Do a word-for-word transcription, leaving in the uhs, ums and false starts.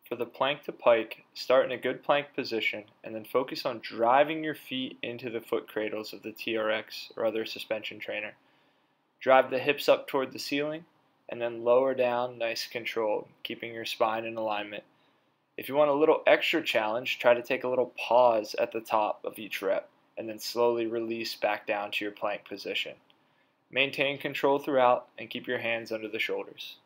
For the plank to pike, start in a good plank position and then focus on driving your feet into the foot cradles of the T R X or other suspension trainer. Drive the hips up toward the ceiling and then lower down nice controlled, keeping your spine in alignment. If you want a little extra challenge, try to take a little pause at the top of each rep and then slowly release back down to your plank position. Maintain control throughout and keep your hands under the shoulders.